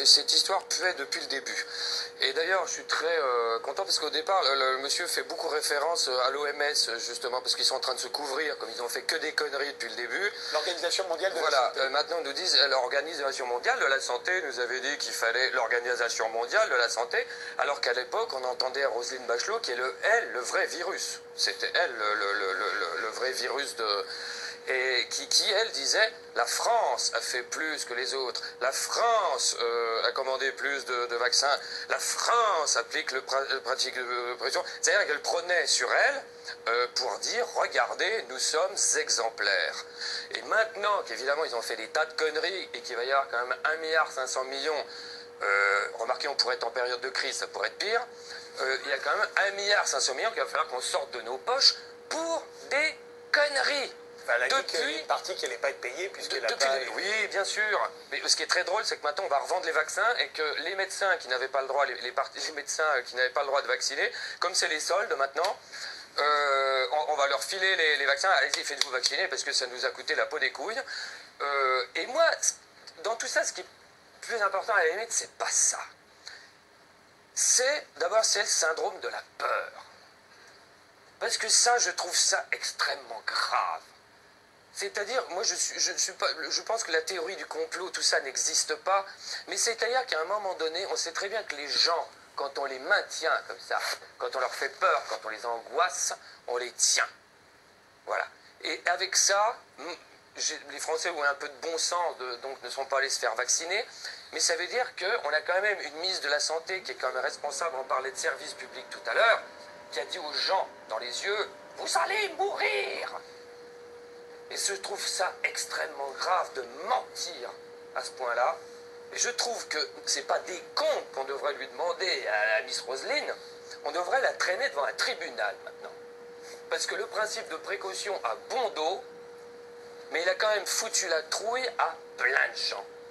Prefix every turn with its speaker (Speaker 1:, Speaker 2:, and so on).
Speaker 1: cette histoire puait depuis le début. Et d'ailleurs, je suis très content parce qu'au départ, le monsieur fait beaucoup référence à l'OMS, justement, parce qu'ils sont en train de se couvrir, comme ils ont fait que des conneries depuis le début.
Speaker 2: L'Organisation mondiale de la
Speaker 1: Voilà,
Speaker 2: santé.
Speaker 1: maintenant ils nous disent l'Organisation mondiale de la santé nous avait dit qu'il fallait l'Organisation mondiale de la santé, alors qu'à l'époque, on entendait Roselyne Bachelot qui est le vrai virus. C'était elle, le vrai virus de... Et qui, elle, disait la France a fait plus que les autres, la France a commandé plus de vaccins, la France applique le pratique de prévention. C'est-à-dire qu'elle prenait sur elle pour dire regardez, nous sommes exemplaires. Et maintenant qu'évidemment ils ont fait des tas de conneries et qu'il va y avoir quand même 1,5 milliard, remarquez, on pourrait être en période de crise, ça pourrait être pire, il y a quand même 1,5 milliard qu'il va falloir qu'on sorte de nos poches pour des conneries.
Speaker 2: Enfin, elle a dit qu'il y a une partie qui n'allait pas être payée puisqu'elle a pas...
Speaker 1: Oui, bien sûr. Mais ce qui est très drôle, c'est que maintenant, on va revendre les vaccins et que les médecins qui n'avaient pas le droit, les médecins qui n'avaient pas le droit de vacciner, comme c'est les soldes maintenant, on va leur filer les vaccins. Allez-y, faites-vous vacciner parce que ça nous a coûté la peau des couilles. Et moi, dans tout ça, ce qui est plus important à la limite, c'est pas ça. D'abord, c'est le syndrome de la peur. Parce que ça, je trouve ça extrêmement grave. C'est-à-dire, moi je pense que la théorie du complot, tout ça n'existe pas, mais c'est-à-dire qu'à un moment donné, on sait très bien que les gens, quand on les maintient comme ça, quand on leur fait peur, quand on les angoisse, on les tient. Voilà. Et avec ça, les Français ont un peu de bon sens, donc ne sont pas allés se faire vacciner, mais ça veut dire qu'on a quand même une ministre de la Santé qui est quand même responsable, on parlait de service public tout à l'heure, qui a dit aux gens dans les yeux, vous allez mourir. Et je trouve ça extrêmement grave de mentir à ce point-là. Et je trouve que ce n'est pas des comptes qu'on devrait lui demander à Miss Roselyne. On devrait la traîner devant un tribunal maintenant. Parce que le principe de précaution a bon dos, mais il a quand même foutu la trouille à plein de gens.